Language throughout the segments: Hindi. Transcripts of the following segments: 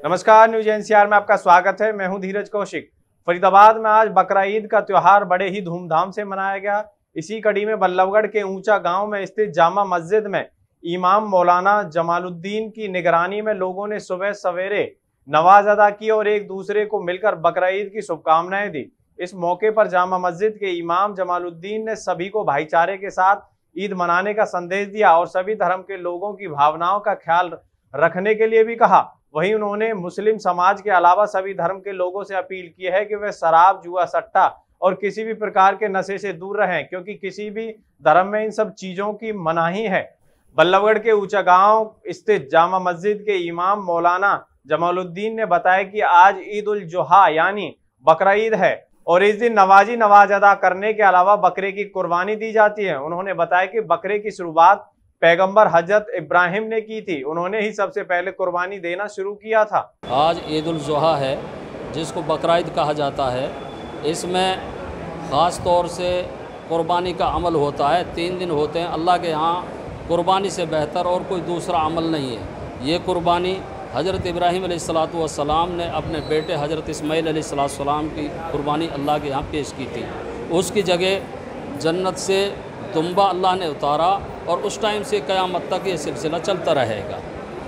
नमस्कार, न्यूज एनसीआर में आपका स्वागत है। मैं हूं धीरज कौशिक। फरीदाबाद में आज बकरा ईद का त्योहार बड़े ही धूमधाम से मनाया गया। इसी कड़ी में बल्लभगढ़ के ऊंचा गांव में स्थित जामा मस्जिद में इमाम मौलाना जमालुद्दीन की निगरानी में लोगों ने सुबह सवेरे नमाज अदा की और एक दूसरे को मिलकर बकरा ईद की शुभकामनाएं दी। इस मौके पर जामा मस्जिद के इमाम जमालुद्दीन ने सभी को भाईचारे के साथ ईद मनाने का संदेश दिया और सभी धर्म के लोगों की भावनाओं का ख्याल रखने के लिए भी कहा। वहीं उन्होंने मुस्लिम समाज के अलावा सभी धर्म के लोगों से अपील की है कि वे शराब, जुआ, सट्टा और किसी भी प्रकार के नशे से दूर रहें, क्योंकि किसी भी धर्म में इन सब चीजों की मनाही है। बल्लभगढ़ के ऊंचा गांव स्थित जामा मस्जिद के इमाम मौलाना जमालुद्दीन ने बताया कि आज ईद उल जुहा यानी बकरा ईद है और इस दिन नमाज अदा करने के अलावा बकरे की कुर्बानी दी जाती है। उन्होंने बताया कि बकरे की शुरुआत पैगंबर हजरत इब्राहिम ने की थी। उन्होंने ही सबसे पहले कुर्बानी देना शुरू किया था। आज ईद उल जुहा है, जिसको बकरा ईद कहा जाता है। इसमें ख़ास तौर से कुर्बानी का अमल होता है। 3 दिन होते हैं। अल्लाह के यहाँ कुर्बानी से बेहतर और कोई दूसरा अमल नहीं है। ये कुर्बानी हज़रत इब्राहीम अलैहिस्सलातु वस्सलाम ने अपने बेटे हज़रत इस्माईल अलैहिस्सलाम की कुर्बानी अल्लाह के यहाँ पेश की थी। उसकी जगह जन्नत से दुम्बा अल्लाह ने उतारा और उस टाइम से क़यामत तक ये सिलसिला चलता रहेगा।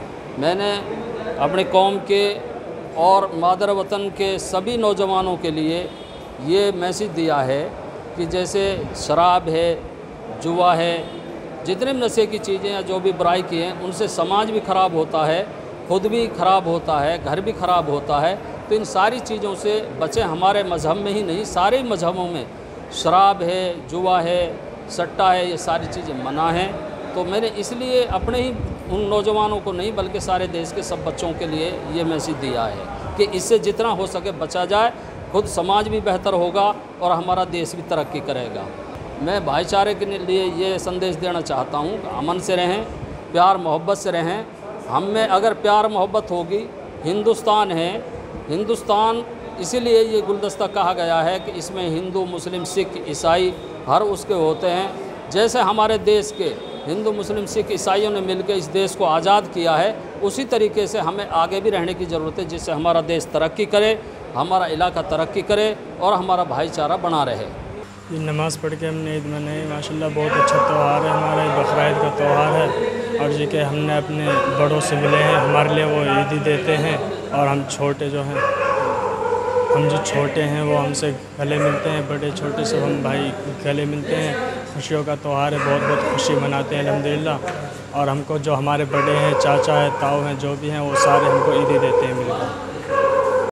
मैंने अपने कौम के और मादर वतन के सभी नौजवानों के लिए ये मैसेज दिया है कि जैसे शराब है, जुआ है, जितने भी नशे की चीज़ें या जो भी बुराई की हैं, उनसे समाज भी ख़राब होता है, खुद भी ख़राब होता है, घर भी ख़राब होता है। तो इन सारी चीज़ों से बचें। हमारे मज़हब में ही नहीं, सारे मज़हबों में शराब है, जुआ है, सट्टा है, ये सारी चीज़ें मना हैं। तो मैंने इसलिए अपने ही उन नौजवानों को नहीं बल्कि सारे देश के सब बच्चों के लिए ये मैसेज दिया है कि इससे जितना हो सके बचा जाए। खुद समाज भी बेहतर होगा और हमारा देश भी तरक्की करेगा। मैं भाईचारे के लिए ये संदेश देना चाहता हूँ कि अमन से रहें, प्यार मोहब्बत से रहें। हम में अगर प्यार मोहब्बत होगी, हिंदुस्तान है, हिंदुस्तान इसीलिए ये गुलदस्ता कहा गया है कि इसमें हिंदू, मुस्लिम, सिख, ईसाई हर उसके होते हैं। जैसे हमारे देश के हिंदू, मुस्लिम, सिख, ईसाइयों ने मिलकर इस देश को आज़ाद किया है, उसी तरीके से हमें आगे भी रहने की ज़रूरत है, जिससे हमारा देश तरक्की करे, हमारा इलाका तरक्की करे और हमारा भाईचारा बना रहे। ये नमाज़ पढ़ के हमने ईद मनाई। माशाल्लाह बहुत अच्छा त्यौहार है हमारा, बकरा ईद का त्यौहार है। और जी के हमने अपने बड़ों से मिले हैं, हमारे लिए वो ईद ही देते हैं। और हम छोटे जो हैं, हम जो छोटे हैं वो हमसे गले मिलते हैं, बड़े छोटे से हम भाई गले मिलते हैं। खुशियों का त्यौहार है, बहुत बहुत खुशी मनाते हैं अल्हम्दुलिल्लाह। और हमको जो हमारे बड़े हैं, चाचा है, ताऊ हैं, जो भी हैं, वो सारे हमको ईद ही देते हैं मिलकर।